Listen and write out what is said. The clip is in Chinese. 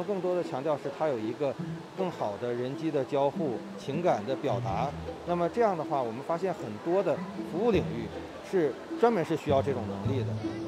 们更多的强调是它有一个更好的人机的交互、情感的表达。那么这样的话，我们发现很多的服务领域是专门是需要这种能力的。